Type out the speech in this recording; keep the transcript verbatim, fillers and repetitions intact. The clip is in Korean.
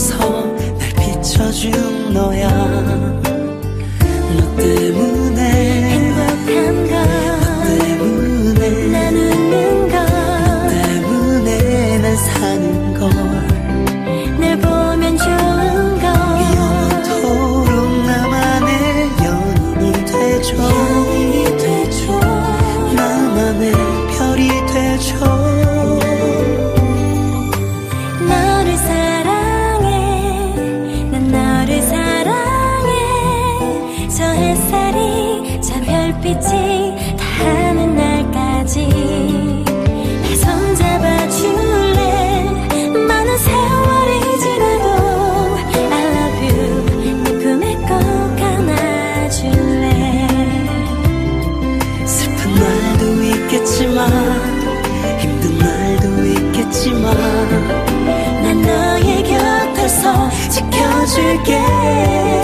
곁에서 날 비춰준 너야. 너 때문에 행복한 걸, 너 때문에 난 웃는 걸, 너 때문에 난 사는 걸, 늘 보면 좋은 걸, 영원토록 나만의 연인이 되죠. 연인이 되죠. 나만의 별이 되죠. 너를 사랑해, 난 너를 사랑해. 저 햇살이 저 별빛이 닿는 날까지 날 손잡아줄래. 많은 세월이 지나도 I love you, 내 품에 꼭 안아줄래. 슬픈 날도 있겠지만 힘든 날도 있겠지만 난 너의 곁에서 지켜줄게.